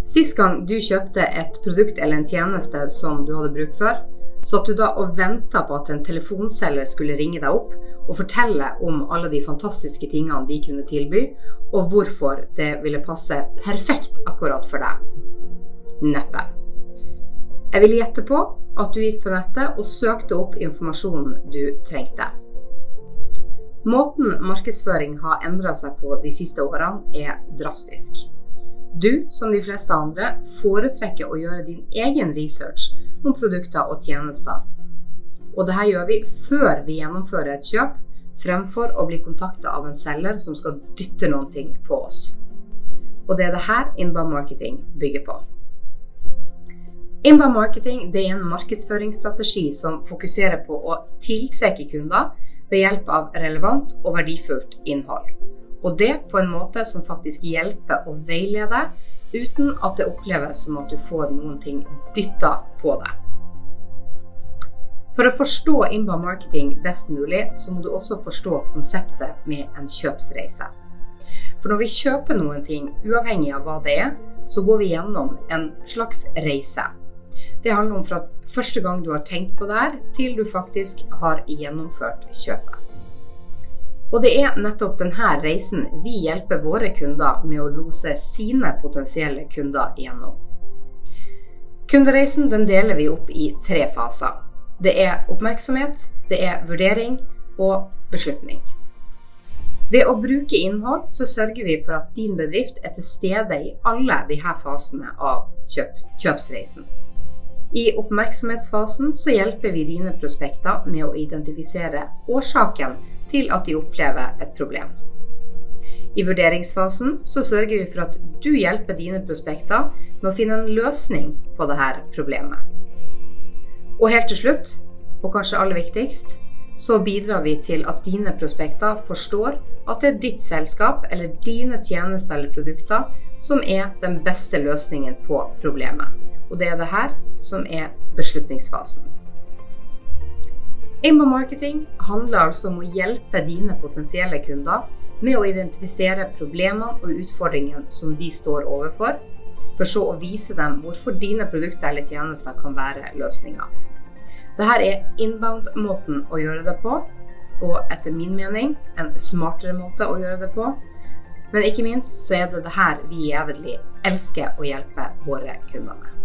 Sist gang du kjøpte et produkt eller en tjeneste som du hadde bruk for, satt du da og ventet på at en telefonselger skulle ringe deg opp og fortelle om alle de fantastiske tingene de kunne tilby, og hvorfor det ville passe perfekt akkurat for deg? Neppe. Jeg vil gjette på at du gikk på nettet og søkte opp informasjonen du trengte. Måten markedsføring har endret seg på de siste årene er drastisk. Du, som de fleste andre, foretrekker å gjøre din egen research om produkter og tjenester. Og dette gjør vi før vi gjennomfører et kjøp, fremfor å bli kontaktet av en selger som skal dytte noen ting på oss. Og det er det her inbound marketing bygger på. Inbound marketing det er en markedsføringsstrategi som fokuserer på å tiltrekke kunder ved hjelp av relevant og verdifullt innhold. Og det på en måte som faktisk hjelper å veilede, uten at det oppleves som at du får noen ting dyttet på deg. For å forstå inbound marketing best mulig, så må du også forstå konseptet med en kjøpsreise. For når vi kjøper noen ting, uavhengig av hva det er, så går vi gjennom en slags reise. Det handler om fra første gang du har tenkt på det her, til du faktisk har gjennomført kjøpet. Og det er nettopp denne reisen vi hjelper våre kunder med å lose sine potensielle kunder gjennom. Kundereisen den deler vi opp i 3 faser. Det er oppmerksomhet, det er vurdering og beslutning. Ved å bruke innhold så sørger vi for at din bedrift er til stede i alle disse fasene av kjøpsreisen. I oppmerksomhetsfasen så hjelper vi dine prospekter med å identifisere årsaken til at de opplever et problem. I vurderingsfasen så sørger vi for at du hjelper dine prospekter med å finne en løsning på dette problemet. Og helt til slutt, og kanskje aller viktigst, så bidrar vi til at dine prospekter forstår at det er ditt selskap eller dine tjenester eller produkter som er den beste løsningen på problemet. Og det er det her som er beslutningsfasen. Inbound marketing handler altså om å hjelpe dine potensielle kunder med å identifisere problemene og utfordringene som de står overfor, for så å vise dem hvorfor dine produkter eller tjenester kan være løsninger. Dette er inbound-måten å gjøre det på, og etter min mening en smartere måte å gjøre det på. Men ikke minst så er det her vi jævlig elsker å hjelpe våre kunder med.